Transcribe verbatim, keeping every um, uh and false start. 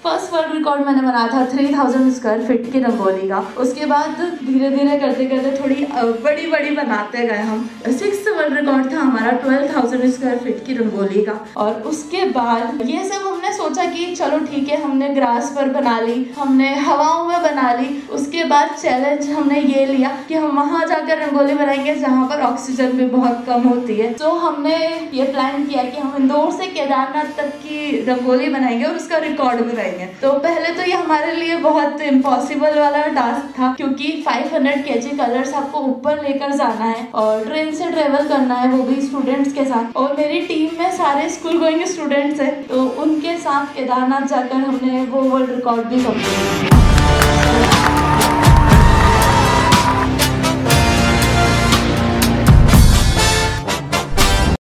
First world record मैंने बनाया था थ्री थाउजेंड स्क्वायर फीट की रंगोली का। उसके बाद धीरे धीरे करते करते थोड़ी बड़ी बड़ी बनाते गए हम। सिक्स्थ वर्ल्ड रिकॉर्ड था हमारा ट्वेल्व थाउजेंड स्क्वायर फीट की रंगोली का। और उसके बाद ये सब हमने सोचा कि चलो ठीक है, हमने ग्रास पर बना ली, हमने हवाओं में बना ली। उसके बाद चैलेंज हमने ये लिया कि हम वहाँ जाकर रंगोली बनाएंगे जहाँ पर ऑक्सीजन भी बहुत कम होती है। तो हमने ये प्लान किया कि हम इंदौर से केदारनाथ तक की रंगोली बनाएंगे और उसका रिकॉर्ड बनाएंगे। तो पहले तो ये हमारे लिए बहुत इम्पॉसिबल वाला टास्क था, क्योंकि फाइव हंड्रेड केजी कलर्स आपको ऊपर लेकर जाना है और ट्रेन से ट्रेवल करना है, वो भी स्टूडेंट्स के साथ। और मेरी टीम में सारे स्कूल गोइंग स्टूडेंट्स हैं, तो उनके साथ केदारनाथ जाकर हमने वो वर्ल्ड रिकॉर्ड भी कंप्लीट किया।